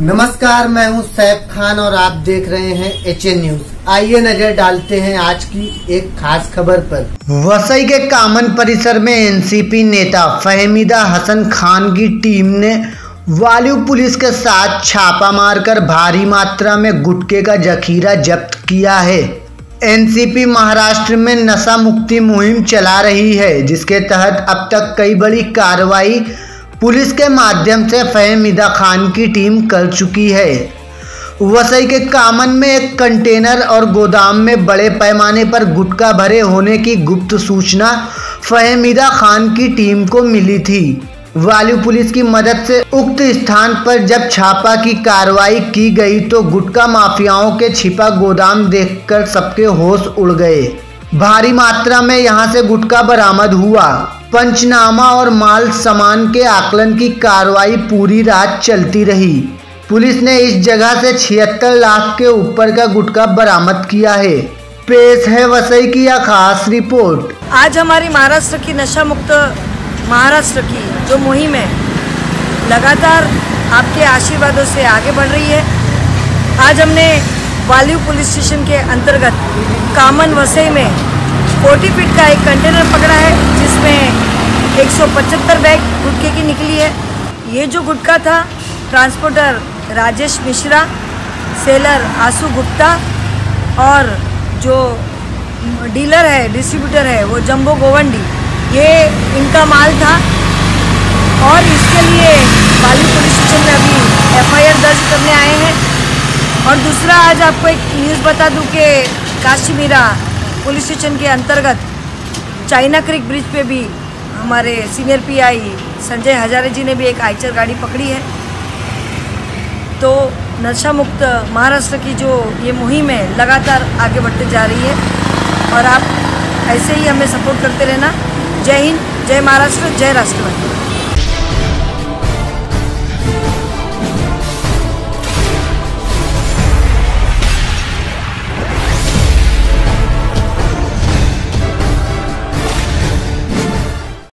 नमस्कार, मैं हूं सैफ खान और आप देख रहे हैं HN न्यूज। आइए नजर डालते हैं आज की एक खास खबर पर। वसई के कामन परिसर में एनसीपी नेता फहमीदा हसन खान की टीम ने वालू पुलिस के साथ छापा मारकर भारी मात्रा में गुटखे का जखीरा जब्त किया है। एनसीपी महाराष्ट्र में नशा मुक्ति मुहिम चला रही है, जिसके तहत अब तक कई बड़ी कार्रवाई पुलिस के माध्यम से फहमीदा खान की टीम कर चुकी है। वसई के कामन में एक कंटेनर और गोदाम में बड़े पैमाने पर गुटखा भरे होने की गुप्त सूचना फहमीदा खान की टीम को मिली थी। वालू पुलिस की मदद से उक्त स्थान पर जब छापा की कार्रवाई की गई तो गुटखा माफियाओं के छिपा गोदाम देखकर सबके होश उड़ गए। भारी मात्रा में यहां से गुटखा बरामद हुआ। पंचनामा और माल सामान के आकलन की कार्रवाई पूरी रात चलती रही। पुलिस ने इस जगह से 76 लाख के ऊपर का गुटखा बरामद किया है। पेश है वसई की यह खास रिपोर्ट। आज हमारी महाराष्ट्र की नशा मुक्त महाराष्ट्र की जो मुहिम है लगातार आपके आशीर्वादों से आगे बढ़ रही है। आज हमने वालू पुलिस स्टेशन के अंतर्गत कामन वसई में 40 फीट का एक कंटेनर पकड़ा है, जिसमें 175 बैग गुटखे की निकली है। ये जो गुटखा था ट्रांसपोर्टर राजेश मिश्रा, सेलर आसू गुप्ता और जो डीलर है डिस्ट्रीब्यूटर है वो जंबो गोवंडी, ये इनका माल था। और इसके लिए वालू पुलिस स्टेशन में अभी FIR दर्ज करने आए हैं। और दूसरा, आज आपको एक न्यूज़ बता दूं कि काशीमीरा पुलिस स्टेशन के अंतर्गत चाइना क्रिक ब्रिज पे भी हमारे सीनियर PI संजय हजारे जी ने भी एक आइचर गाड़ी पकड़ी है। तो नशा मुक्त महाराष्ट्र की जो ये मुहिम है लगातार आगे बढ़ते जा रही है और आप ऐसे ही हमें सपोर्ट करते रहना। जय हिंद, जय महाराष्ट्र, जय राष्ट्रवादी।